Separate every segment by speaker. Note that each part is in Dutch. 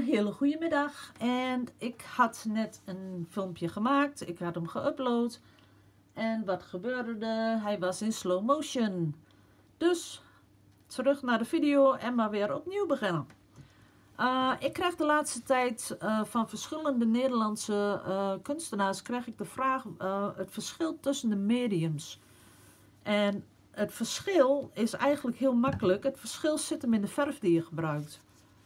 Speaker 1: hele goede middag en ik had net een filmpje gemaakt, ik had hem geüpload en wat gebeurde er? Hij was in slow motion. Dus terug naar de video en maar weer opnieuw beginnen. Ik krijg de laatste tijd van verschillende Nederlandse kunstenaars krijg ik de vraag het verschil tussen de mediums. En het verschil is eigenlijk heel makkelijk. Het verschil zit hem in de verf die je gebruikt.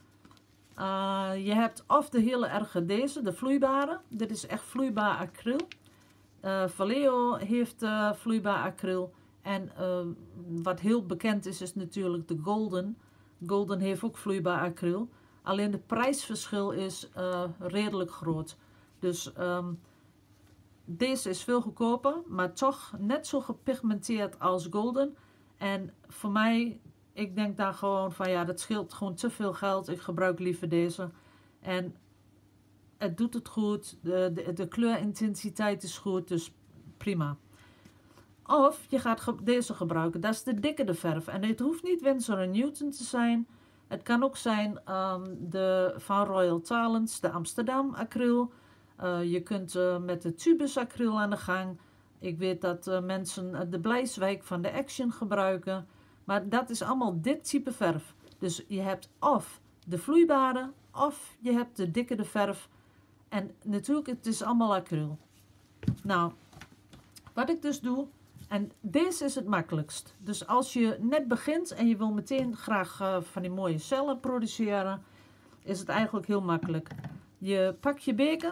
Speaker 1: Je hebt of de hele erge deze, de vloeibare. Dit is echt vloeibaar acryl. Vallejo heeft vloeibaar acryl. En wat heel bekend is, is natuurlijk de Golden. Golden heeft ook vloeibaar acryl. Alleen de prijsverschil is redelijk groot. Dus deze is veel goedkoper, maar toch net zo gepigmenteerd als Golden. En voor mij, ik denk daar gewoon van ja, dat scheelt gewoon te veel geld. Ik gebruik liever deze. En het doet het goed. De kleurintensiteit is goed, dus prima. Of je gaat deze gebruiken. Dat is de dikkere verf. En het hoeft niet Winsor & Newton te zijn. Het kan ook zijn de van Royal Talens, de Amsterdam acryl. Je kunt met de Tubus acryl aan de gang. Ik weet dat mensen de Blijswijk van de Action gebruiken. Maar dat is allemaal dit type verf. Dus je hebt of de vloeibare of je hebt de dikkere verf. En natuurlijk, het is allemaal acryl. Nou, wat ik dus doe, en deze is het makkelijkst. Dus als je net begint en je wil meteen graag van die mooie cellen produceren, is het eigenlijk heel makkelijk. Je pakt je beker.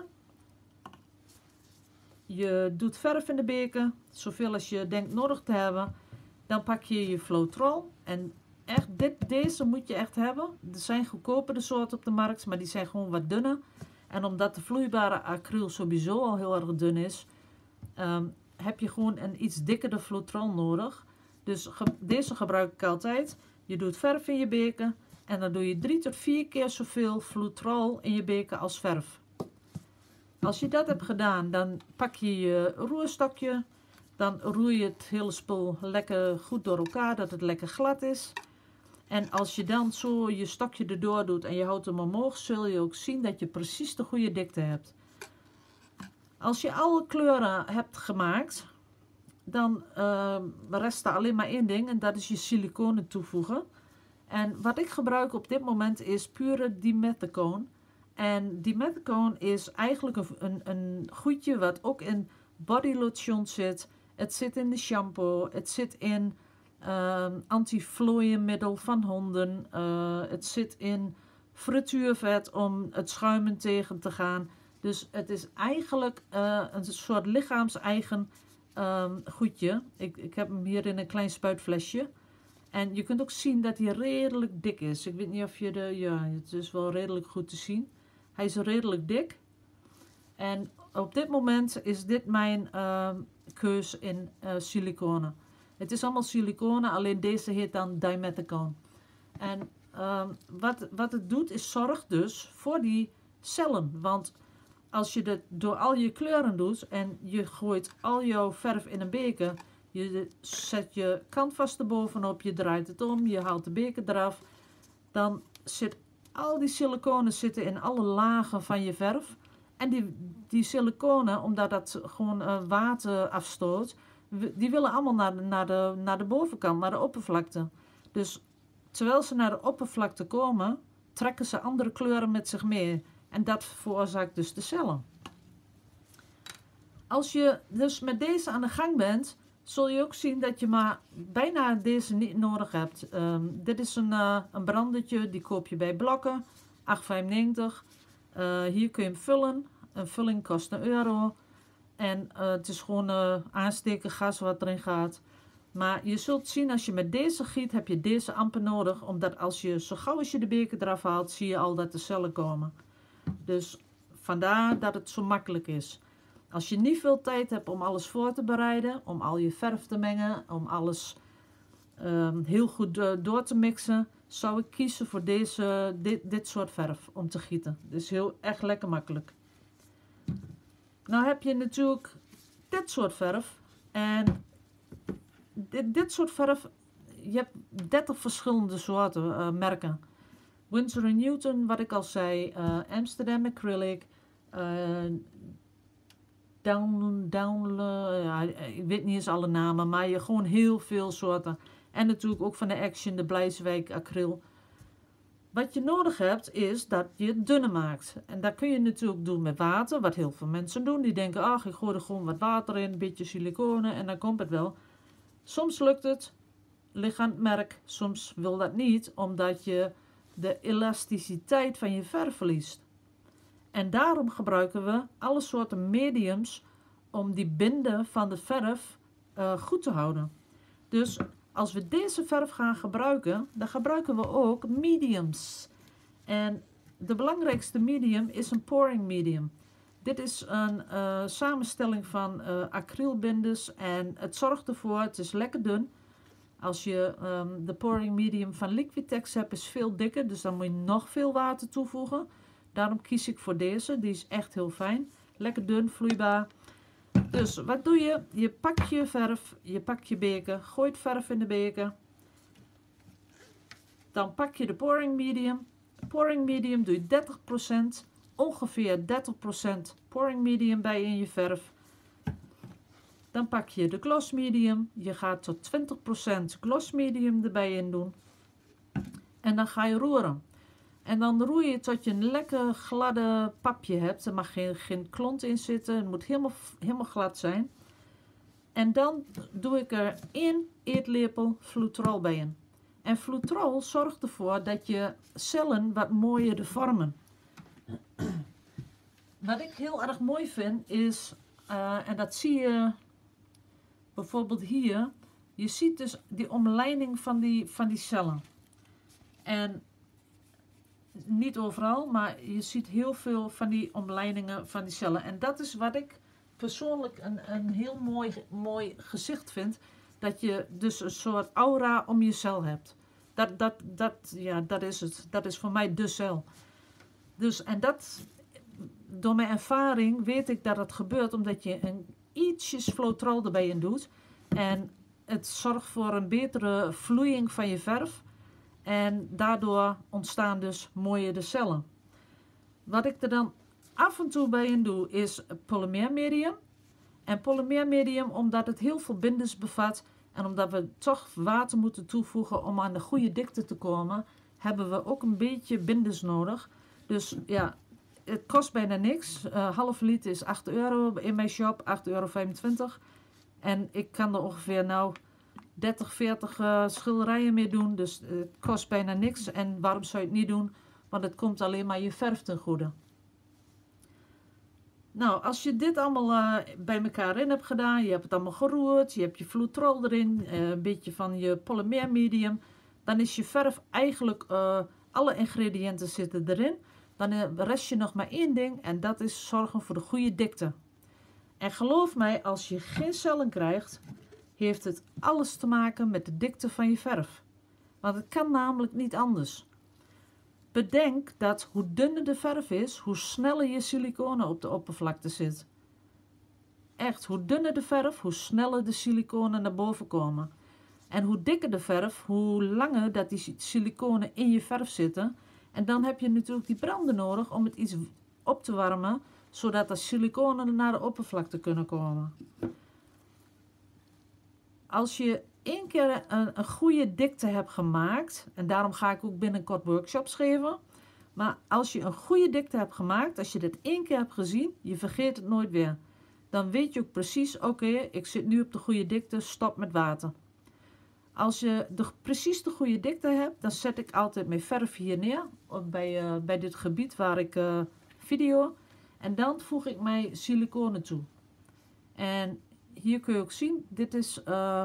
Speaker 1: Je doet verf in de beker, zoveel als je denkt nodig te hebben. Dan pak je je Floetrol. En echt, deze moet je echt hebben. Er zijn goedkopere soorten op de markt, maar die zijn gewoon wat dunner. En omdat de vloeibare acryl sowieso al heel erg dun is, heb je gewoon een iets dikkere Floetrol nodig. Dus deze gebruik ik altijd. Je doet verf in je beker en dan doe je 3 tot 4 keer zoveel Floetrol in je beker als verf. Als je dat hebt gedaan, dan pak je je roerstokje. Dan roer je het hele spul lekker goed door elkaar, dat het lekker glad is. En als je dan zo je stokje erdoor doet en je houdt hem omhoog, zul je ook zien dat je precies de goede dikte hebt. Als je alle kleuren hebt gemaakt, dan rest er alleen maar één ding en dat is je siliconen toevoegen. En wat ik gebruik op dit moment is pure dimethicone. En dimethicone is eigenlijk een goedje wat ook in bodylotion zit. Het zit in de shampoo. Het zit in anti-vlooienmiddel van honden. Het zit in frituurvet om het schuimen tegen te gaan. Dus het is eigenlijk een soort lichaams-eigen goedje. Ik heb hem hier in een klein spuitflesje. En je kunt ook zien dat hij redelijk dik is. Ik weet niet of je ja, het is wel redelijk goed te zien. Hij is redelijk dik. En op dit moment is dit mijn keus in siliconen. Het is allemaal siliconen, alleen deze heet dan dimethicone. En wat het doet is zorgt dus voor die cellen. Want als je dat door al je kleuren doet en je gooit al jouw verf in een beker, je zet je canvas erbovenop, je draait het om, je haalt de beker eraf, dan zit al die siliconen zitten in alle lagen van je verf. En die siliconen, omdat dat gewoon water afstoot, die willen allemaal naar de bovenkant, naar de oppervlakte. Dus terwijl ze naar de oppervlakte komen, trekken ze andere kleuren met zich mee. En dat veroorzaakt dus de cellen. Als je dus met deze aan de gang bent, zul je ook zien dat je maar bijna deze niet nodig hebt. Dit is een brandertje, die koop je bij Blokken, 8,95. Hier kun je hem vullen. Een vulling kost €1. En het is gewoon aansteken gas wat erin gaat. Maar je zult zien, als je met deze giet, heb je deze amper nodig. Omdat zo gauw als je de beker eraf haalt, zie je al dat de cellen komen. Dus vandaar dat het zo makkelijk is. Als je niet veel tijd hebt om alles voor te bereiden, om al je verf te mengen, om alles heel goed door te mixen, zou ik kiezen voor dit soort verf om te gieten. Dus echt lekker makkelijk. Nou heb je natuurlijk dit soort verf. En dit soort verf, je hebt 30 verschillende soorten merken. Winsor & Newton, wat ik al zei, Amsterdam Acrylic, ja, ik weet niet eens alle namen, maar je gewoon heel veel soorten. En natuurlijk ook van de Action, de Blijswijk acryl. Wat je nodig hebt is dat je het dunner maakt. En dat kun je natuurlijk doen met water, wat heel veel mensen doen. Die denken, ach, ik gooi er gewoon wat water in, een beetje siliconen en dan komt het wel. Soms lukt het, ligt aan het merk, soms wil dat niet, omdat je de elasticiteit van je verf verliest. En daarom gebruiken we alle soorten mediums om die binden van de verf goed te houden. Dus als we deze verf gaan gebruiken, dan gebruiken we ook mediums. En de belangrijkste medium is een pouring medium. Dit is een samenstelling van acrylbinders en het zorgt ervoor, het is lekker dun. Als je de pouring medium van Liquitex hebt, is veel dikker, dus dan moet je nog veel water toevoegen. Daarom kies ik voor deze, die is echt heel fijn. Lekker dun, vloeibaar. Dus wat doe je? Je pakt je verf, je pakt je beker, gooit verf in de beker. Dan pak je de pouring medium. Pouring medium doe je 30%, ongeveer 30% pouring medium bij in je verf. Dan pak je de gloss medium. Je gaat tot 20% gloss medium erbij in doen. En dan ga je roeren. En dan roer je tot je een lekker gladde papje hebt. Er mag geen klont in zitten. Het moet helemaal glad zijn. En dan doe ik er 1 eetlepel Flutrol bij in. En Flutrol zorgt ervoor dat je cellen wat mooier vormen. Wat ik heel erg mooi vind is, en dat zie je bijvoorbeeld hier. Je ziet dus die omlijning van die cellen. En niet overal, maar je ziet heel veel van die omlijningen van die cellen. En dat is wat ik persoonlijk een heel mooi gezicht vind. Dat je dus een soort aura om je cel hebt. Dat is het. Dat is voor mij de cel. Dus, en dat, door mijn ervaring weet ik dat het gebeurt omdat je een ietsjes Floetrol erbij in doet. En het zorgt voor een betere vloeiing van je verf. En daardoor ontstaan dus mooiere cellen. Wat ik er dan af en toe bij in doe is polymeermedium. En polymeermedium omdat het heel veel binders bevat. En omdat we toch water moeten toevoegen om aan de goede dikte te komen. Hebben we ook een beetje binders nodig. Dus ja, het kost bijna niks. Half liter is 8 euro in mijn shop. 8,25 euro. En ik kan er ongeveer 30, 40 schilderijen mee doen. Dus het kost bijna niks. En waarom zou je het niet doen? Want het komt alleen maar je verf ten goede. Nou, als je dit allemaal bij elkaar in hebt gedaan. Je hebt het allemaal geroerd. Je hebt je Flutrol erin. Een beetje van je polymeermedium. Dan is je verf eigenlijk... alle ingrediënten zitten erin. Dan rest je nog maar één ding. En dat is zorgen voor de goede dikte. En geloof mij, als je geen cellen krijgt... heeft het alles te maken met de dikte van je verf. Want het kan namelijk niet anders. Bedenk dat hoe dunner de verf is, hoe sneller je siliconen op de oppervlakte zit. Echt, hoe dunner de verf, hoe sneller de siliconen naar boven komen. En hoe dikker de verf, hoe langer dat die siliconen in je verf zitten. En dan heb je natuurlijk die brander nodig om het iets op te warmen, zodat de siliconen naar de oppervlakte kunnen komen. Als je 1 keer een goede dikte hebt gemaakt, en daarom ga ik ook binnenkort workshops geven. Maar als je een goede dikte hebt gemaakt, als je dit 1 keer hebt gezien, je vergeet het nooit weer. Dan weet je ook precies, oké, ik zit nu op de goede dikte, stop met water. Als je precies de goede dikte hebt, dan zet ik altijd mijn verf hier neer, bij dit gebied waar ik video. En dan voeg ik mijn siliconen toe. En hier kun je ook zien, dit is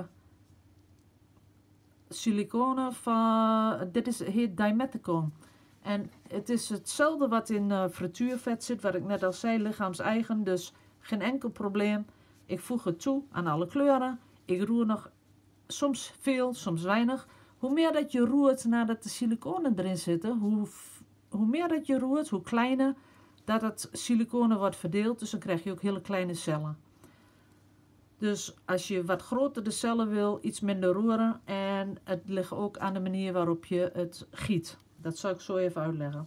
Speaker 1: siliconen van, heet Dimethicone. En het is hetzelfde wat in frituurvet zit, wat ik net al zei, lichaams-eigen, dus geen enkel probleem. Ik voeg het toe aan alle kleuren. Ik roer nog soms veel, soms weinig. Hoe meer dat je roert nadat de siliconen erin zitten, hoe meer dat je roert, hoe kleiner dat het siliconen wordt verdeeld. Dus dan krijg je ook hele kleine cellen. Dus als je wat groter de cellen wil, iets minder roeren. En het ligt ook aan de manier waarop je het giet. Dat zal ik zo even uitleggen.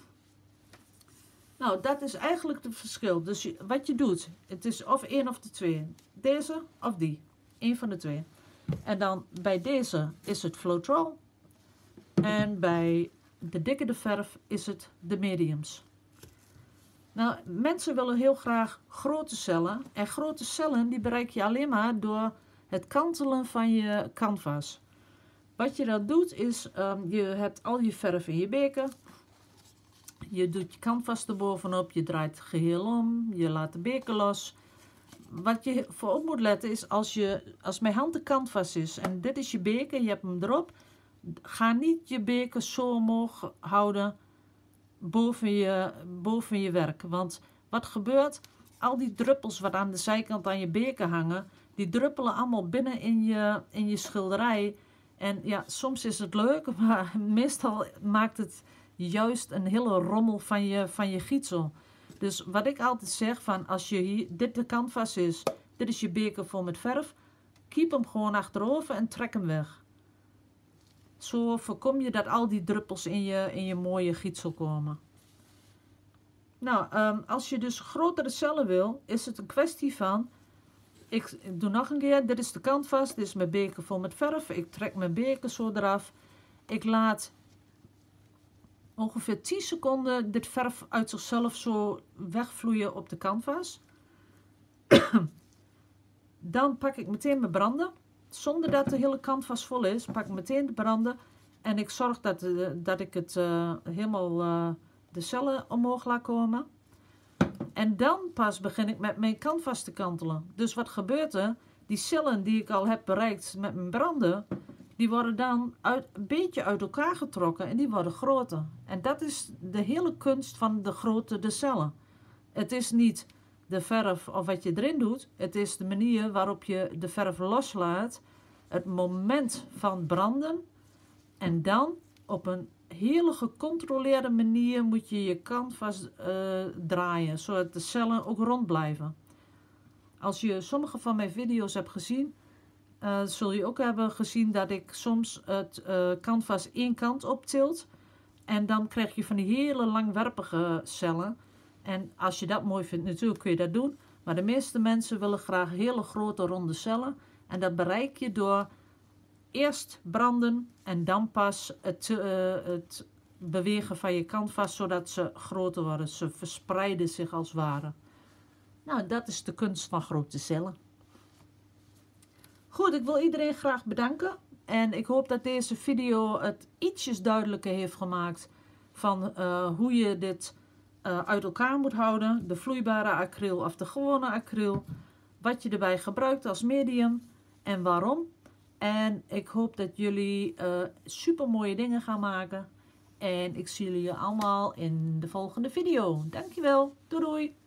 Speaker 1: Nou, dat is eigenlijk het verschil. Dus wat je doet, het is of één of de twee. Deze of die. Eén van de twee. En dan bij deze is het Floetrol. En bij de dikke verf is het de mediums. Nou, mensen willen heel graag grote cellen. En grote cellen die bereik je alleen maar door het kantelen van je canvas. Wat je dan doet is, je hebt al je verf in je beker. Je doet je canvas erbovenop, je draait het geheel om, je laat de beker los. Wat je voor op moet letten is, als mijn hand de canvas is en dit is je beker, je hebt hem erop. Ga niet je beker zo omhoog houden boven je werk. Want wat gebeurt? Al die druppels wat aan de zijkant aan je beker hangen, die druppelen allemaal binnen in je schilderij. En ja, soms is het leuk, maar meestal maakt het juist een hele rommel van je gietsel. Dus wat ik altijd zeg, van als je hier, dit de canvas is, dit is je beker vol met verf, keep hem gewoon achterover en trek hem weg. Zo voorkom je dat al die druppels in je mooie gietsel komen. Nou, als je dus grotere cellen wil, is het een kwestie van, ik doe nog een keer, dit is de canvas, dit is mijn beker vol met verf, ik trek mijn beker zo eraf, ik laat ongeveer 10 seconden dit verf uit zichzelf zo wegvloeien op de canvas. Dan pak ik meteen mijn brander. Zonder dat de hele canvas vol is, pak ik meteen de brander. En ik zorg dat ik het helemaal de cellen omhoog laat komen. En dan pas begin ik met mijn canvas te kantelen. Dus wat gebeurt er? Die cellen die ik al heb bereikt met mijn brander, die worden dan een beetje uit elkaar getrokken en die worden groter. En dat is de hele kunst van de grootte de cellen. Het is niet de verf of wat je erin doet. Het is de manier waarop je de verf loslaat. Het moment van branden. En dan op een hele gecontroleerde manier moet je je canvas draaien. Zodat de cellen ook rond blijven. Als je sommige van mijn video's hebt gezien, zul je ook hebben gezien dat ik soms het canvas één kant optilt. En dan krijg je van die hele langwerpige cellen. En als je dat mooi vindt, natuurlijk kun je dat doen. Maar de meeste mensen willen graag hele grote ronde cellen. En dat bereik je door eerst branden en dan pas het bewegen van je canvas, zodat ze groter worden. Ze verspreiden zich als het ware. Nou, dat is de kunst van grote cellen. Goed, ik wil iedereen graag bedanken. En ik hoop dat deze video het ietsjes duidelijker heeft gemaakt van hoe je dit uit elkaar moet houden. De vloeibare acryl of de gewone acryl. Wat je erbij gebruikt als medium en waarom. En ik hoop dat jullie super mooie dingen gaan maken. En ik zie jullie allemaal in de volgende video. Dankjewel. Doei doei.